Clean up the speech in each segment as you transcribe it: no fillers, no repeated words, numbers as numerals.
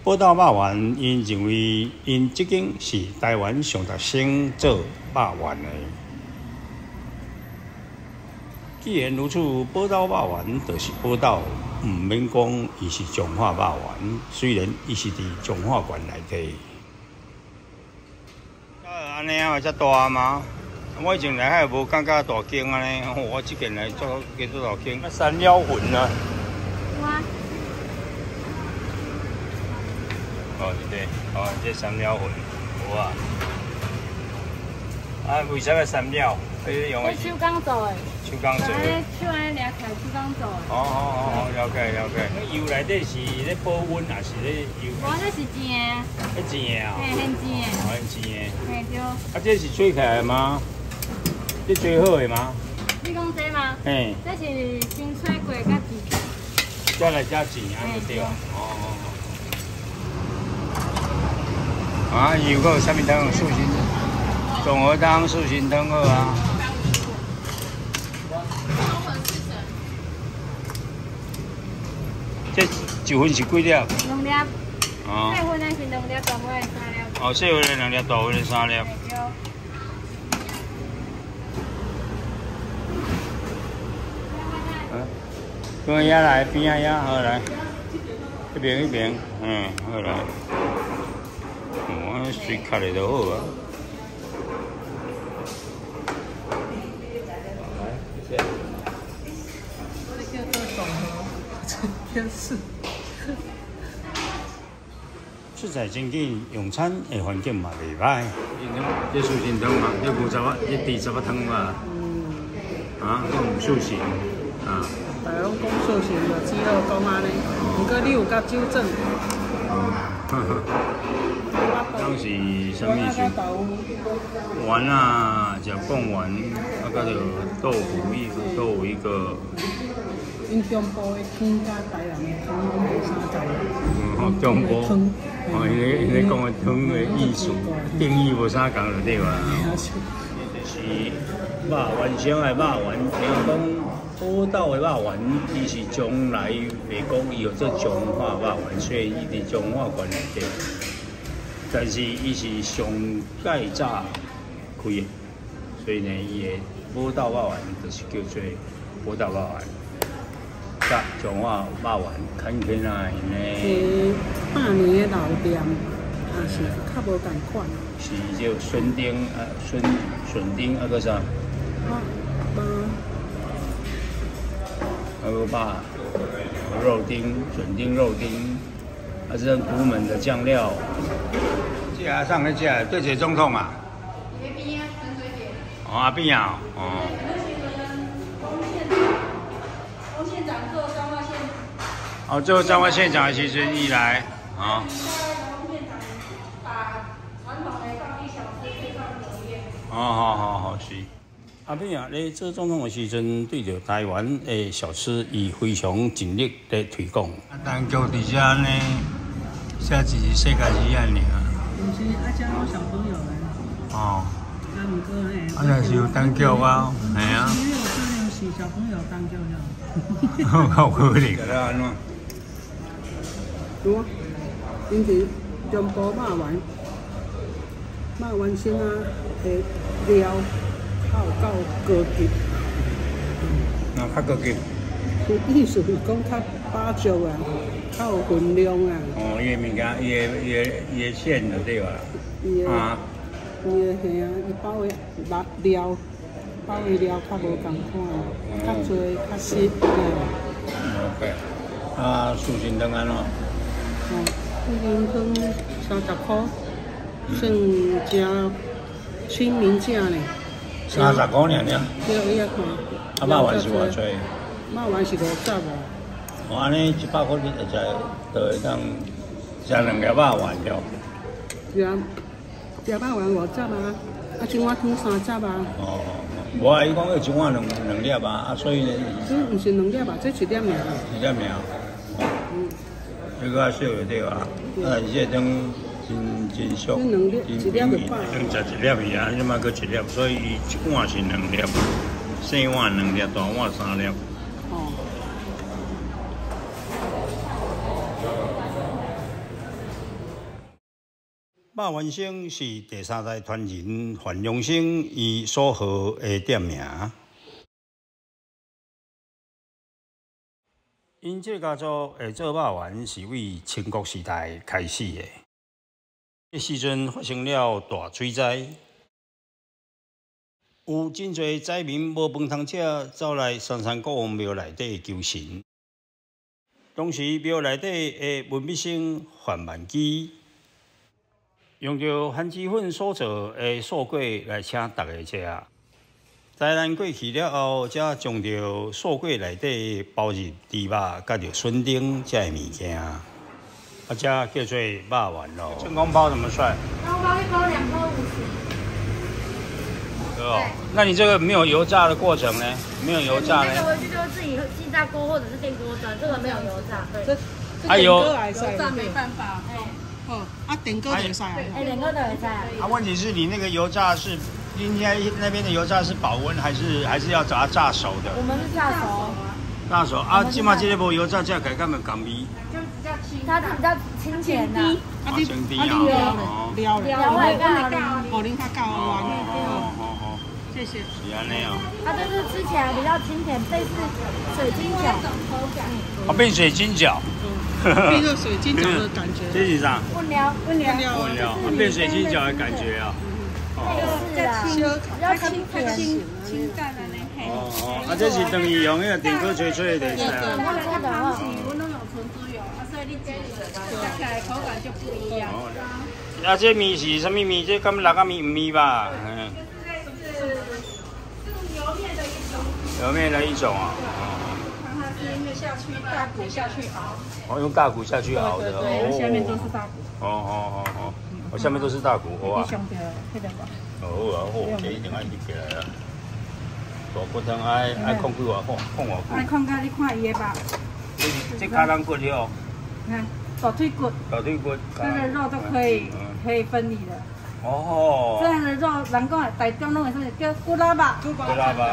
宝岛肉圆，因认为因这间是台湾上达先做肉圆的。既然如此，宝岛肉圆就是宝岛，唔免讲伊是彰化肉圆，虽然伊是伫彰化县内底。安尼啊，遮大吗？我以前来海无感觉大间安尼，我即间来做几多大间？山料粉啊。哇！哦，对，哦，这山料粉，有啊。啊，为啥个山料？用的手工做的。 手工做的。 手安尼掠起来手工做的。 哦，了解了解。那油内底是咧保温还是咧油？ 我这是煎的。 咧煎的啊？ 嘿，很煎的。 哦，很煎的。 嘿，对。 啊，这是做起来的吗？这做好的吗？ 你讲这吗？嘿。这是先吹过甲煎。 再来加煎，安尼对啊。哦。啊，油个啥物汤？素心综合汤、素心汤好啊。这一份是几粒？2 粒。哦。细份的是2粒，大份的3粒。 哦，细份的2粒，大份的3粒。对。边仔来，边仔呀，好来。一边，好来。哦，水卡的就好啊。 电视。 食材真紧，用餐的环境嘛袂歹。这素心汤嘛，这50啊，这猪杂汤嘛。啊，讲素心啊。 大家拢讲素心，就只好讲安尼。不过你有甲纠正。 当时什么是丸啊，食贡丸，啊，佮着豆腐有一个。 因中部的汤甲台南的汤拢无相共。 中部，因为讲的汤的意思定义无啥共就对啦。就是肉圆上的肉圆，比如讲宝岛的肉圆，伊是从来袂讲伊有做彰化肉圆，虽然伊伫彰化县内底，但是伊是上盖早开的，所以呢，伊的宝岛肉圆就是叫做宝岛肉圆。甲彰化肉圆看起来呢 ，100年的老店，也是较无共款。 是叫笋丁啊，笋丁啊，个啥？肉丁、笋丁、肉丁，啊，这独门的酱料。这啊，上个这对谁总统啊？那边啊，陈水扁。哦，阿扁啊，哦。哦，做彰化县长的时阵以来，啊。好是。阿扁啊，咧做总统的时阵，对着台湾的小吃，伊非常尽力在推广。啊，单脚伫遮呢，写一世界遗产尔。 不是，啊，遮有小朋友来。 哦。 啊，毋过嘿。 啊，若是有单脚啊，系啊。 没有可能是小朋友单脚了。 有可能。个啦安怎？ 有啊，因是中部肉圆先啊的料，较有够高级。 啊，较高级。 意思是讲较饱足啊，较有分量啊。 哦，伊的物件，伊的馅就对啦。啊。 伊的嘿啊，伊包的料较无共款，较侪较实。 OK。啊，素心汤安怎？ 素心汤30块，算真亲民价呢。 30块尔。 对，伊啊看。 啊，肉圆是偌济？ 肉圆是50啊。 哦，安尼100块你会使，就会当食2粒肉圆了。 食肉圆50啊，啊，一碗汤30啊。 哦，无啊，伊讲要一碗两粒啊，啊，所以呢。 毋是2粒啊，这1粒尔。 1粒尔。这个小就对啊，啊，这种真俗，真便宜，能食1粒尔，即马搁1粒，所以伊一碗是2粒，小碗2粒，大碗3粒。哦。 肉丸生是第三代传人范荣生伊所号的店名。因这个家族会做肉丸是为清国时代开始的。迄时阵发生了大水灾，有真侪灾民无饭通食，走来三山国王庙内底求神。当时庙内底的文笔生范万基，用着番薯粉所做的素粿来请大家食。灾难过去了后，才将着素粿内底包入猪肉，甲着笋丁这些物件，这叫做肉丸咯。成功包怎么算？ 成功包一包2颗50。 哦，那你这个没有油炸的过程呢？没有油炸呢？ 这个回去就自己气炸锅或者是电锅转，这个没有油炸。对。 还有油炸没办法。 哦，电锅就会使啊。 电锅就会使啊。 问题是你那个油炸是应该那边的油炸是保温还是要把它炸熟的？ 我们是炸熟。 炸熟啊，起码这个无油炸，这改干么港味？ 就比较清，它是比较清甜的。 清低啊。 料味较哦，恁较够啊。 哦。 谢谢。 是安尼哦。 它就是吃起来比较清甜，类似水晶饺。 哦，变水晶饺。 变成水晶饺的感觉。 这是啥？ 温料， 变水晶饺的感觉啊。 是啊，比较清甜、清淡的那种。 哦，这是等于用那个电锅吹吹的是啊。 我拢用纯猪油，所以你煎起来口感就不一样。 啊，这面是什么面？这跟那个面唔面吧？嗯。油面的一种啊。 它是因为下去大骨下去熬。 哦，用大骨下去熬的。 对，下面都是大骨。 哦，我下面都是大骨，哇。这一定爱立起来啊！大骨汤爱控几偌控偌久？ 爱控到你看伊的吧。 这卡裆骨了。 你看大腿骨。 大腿骨。 这个肉都可以分离的。 哦。 这样的肉，人讲台中拢会说叫骨拉吧。 骨拉吧，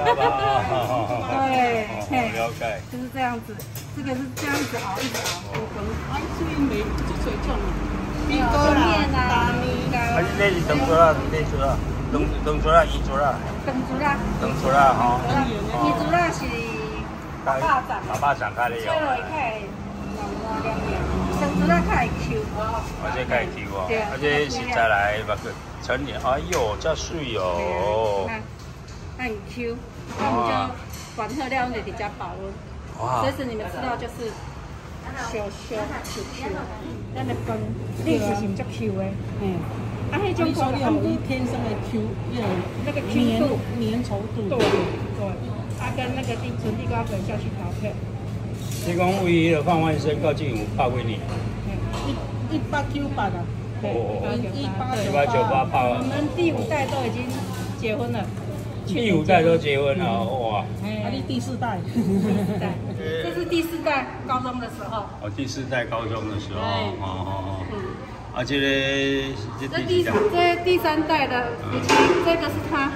对， 了解。 就是这样子，这个是这样子熬，一直熬。 这边没就水种了。 面啦，大米啦。 啊，这是长竹啦，短竹啦，长竹啦，圆竹啦。长竹啦，吼。 圆竹啦是大巴掌。 大巴掌较厉害。 做落去较会长竹啦较会 Q。 这较会 Q 哦。这是再来把个成年，哎呦，这水哦。 它很 Q，那我们就管特料就直接保温。哇。随时你们吃到就是。Q，咱的饭历史是足 Q 的，啊，迄种口感伊天生的 Q， 那个 Q 度、粘稠度，对，啊，跟那个纯地瓜粉下去调配。 你讲为迄个范万生到底有拍几年 ？1898啊， 对 ，1898拍。 我们第5代都已经结婚了。 第5代都结婚了，哇！ 你第4代。 这是第4代高中的时候。 哦，第4代高中的时候，哦。啊，这第 3代的，以前这个是他。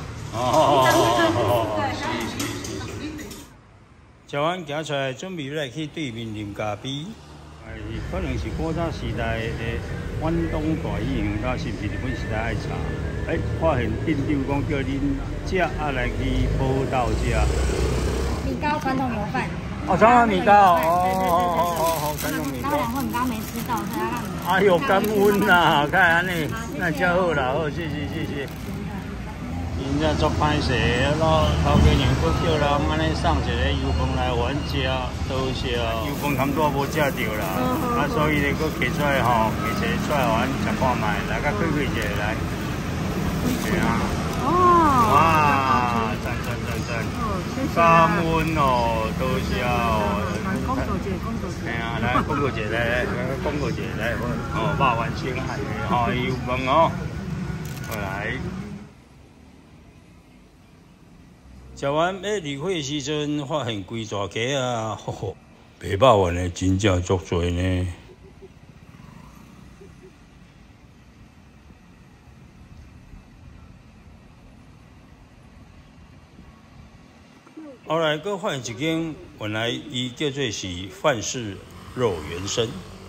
食完行出来，准备来去对面啉咖啡。可能是古早时代的远东大医院，到是不是日本时代爱茶？发现店长讲叫恁食，啊来去报道食。 米糕传统模范。 哦，传统米糕，哦，传统米糕。 然后我们刚没吃到，所以要让你。 哎呦，感恩呐！看安尼，那真好啦，好，谢谢。因这做歹势，老头家娘佫叫人安尼送一个油饭来阮食，多谢哦。油饭差不多无食着啦，啊，所以咧佫摕出来吼，摕出来阮食看卖，来甲开一下来。对啊。哦。哇，赞！感恩哦，多谢哦。 公道节。 哎呀，来公道节来，公道节来，哦，肉丸生海哦，油饭哦，来。食完要离开的时阵，发现规大街啊，卖肉丸的真正足多呢。后来，佫发现一间，原来伊叫做是范氏肉圆生。